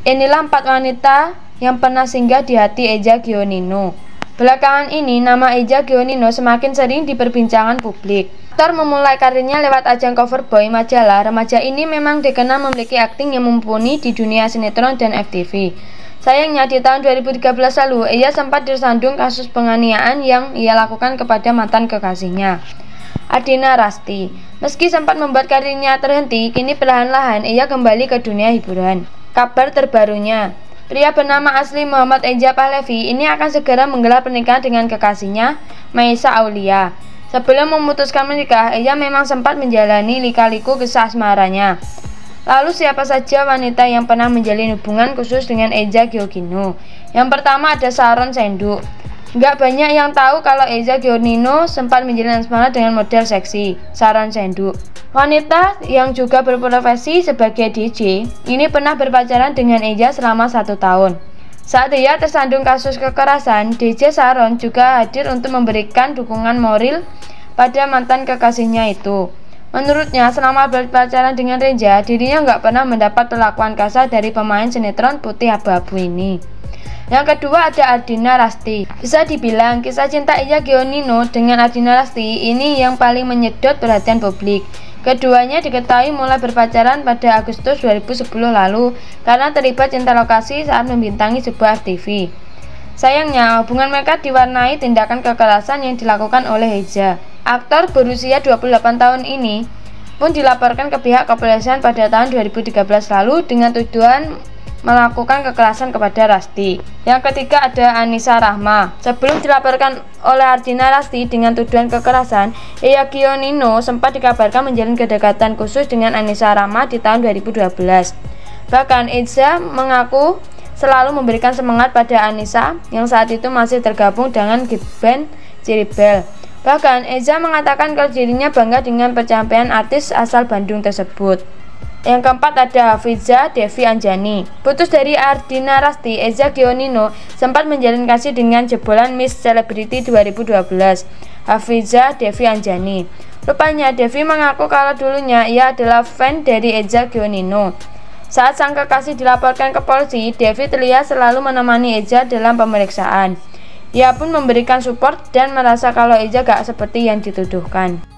Inilah 4 wanita yang pernah singgah di hati Eza Gionino. Belakangan ini, nama Eza Gionino semakin sering diperbincangkan publik. Aktor memulai karirnya lewat ajang cover boy majalah. Remaja ini memang dikenal memiliki akting yang mumpuni di dunia sinetron dan FTV. Sayangnya, di tahun 2013 lalu, ia sempat tersandung kasus penganiayaan yang ia lakukan kepada mantan kekasihnya, Ardina Rasti. Meski sempat membuat karirnya terhenti, kini perlahan-lahan ia kembali ke dunia hiburan. Kabar terbarunya, pria bernama asli Muhammad Eza Pahlavi ini akan segera menggelar pernikahan dengan kekasihnya, Maisa Aulia. Sebelum memutuskan menikah, Eza memang sempat menjalani lika-liku kisah asmaranya. Lalu siapa saja wanita yang pernah menjalin hubungan khusus dengan Eza Gionino? Yang pertama ada Sharon Senduk. Nggak banyak yang tahu kalau Eza Gionino sempat menjalin asmara dengan model seksi, Sharon Senduk. Wanita yang juga berprofesi sebagai DJ, ini pernah berpacaran dengan Eza selama 1 tahun. Saat ia tersandung kasus kekerasan, DJ Sharon juga hadir untuk memberikan dukungan moral pada mantan kekasihnya itu. Menurutnya, selama berpacaran dengan Eza, dirinya nggak pernah mendapat perlakuan kasar dari pemain sinetron putih abu-abu ini. Yang kedua ada Ardina Rasti. Bisa dibilang kisah cinta Eza Gionino dengan Ardina Rasti ini yang paling menyedot perhatian publik. Keduanya diketahui mulai berpacaran pada Agustus 2010 lalu karena terlibat cinta lokasi saat membintangi sebuah FTV. Sayangnya, hubungan mereka diwarnai tindakan kekerasan yang dilakukan oleh Eza. Aktor berusia 28 tahun ini pun dilaporkan ke pihak kepolisian pada tahun 2013 lalu dengan tuduhan melakukan kekerasan kepada Rasti. Yang ketiga ada Anissa Rahma. Sebelum dilaporkan oleh Ardina Rasti dengan tuduhan kekerasan, Eza Gionino sempat dikabarkan menjalin kedekatan khusus dengan Anissa Rahma di tahun 2012. Bahkan Eza mengaku selalu memberikan semangat pada Anissa yang saat itu masih tergabung dengan girl band Ciribel. Bahkan Eza mengatakan kalau dirinya bangga dengan pencapaian artis asal Bandung tersebut. Yang keempat ada Hafizah Devi Anjani. Putus dari Ardina Rasti, Eza Gionino sempat menjalin kasih dengan jebolan Miss Celebrity 2012, Hafizah Devi Anjani. Rupanya Devi mengaku kalau dulunya ia adalah fan dari Eza Gionino. Saat sang kekasih dilaporkan ke polisi, Devi terlihat selalu menemani Eza dalam pemeriksaan. Ia pun memberikan support dan merasa kalau Eza gak seperti yang dituduhkan.